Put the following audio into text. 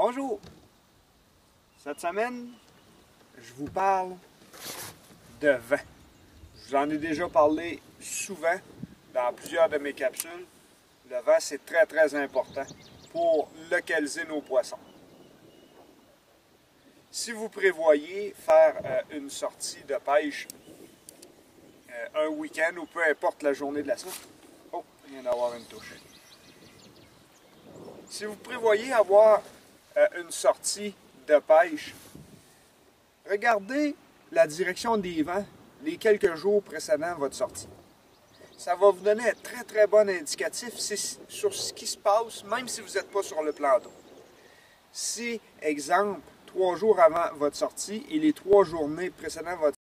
Bonjour! Cette semaine, je vous parle de vent. Je vous en ai déjà parlé souvent dans plusieurs de mes capsules. Le vent, c'est très important pour localiser nos poissons. Si vous prévoyez faire une sortie de pêche un week-end ou peu importe la journée de la semaine, oh, il vient d'avoir une touche. Si vous prévoyez avoir une sortie de pêche, regardez la direction des vents les quelques jours précédant votre sortie. Ça va vous donner un très bon indicatif sur ce qui se passe, même si vous n'êtes pas sur le plan d'eau. Si, exemple, 3 jours avant votre sortie et les 3 journées précédant